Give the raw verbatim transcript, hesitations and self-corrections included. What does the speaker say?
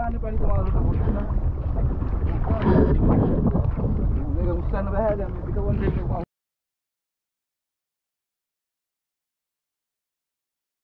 Paano pa nito mga luto? May kamusta na ba? May bitaw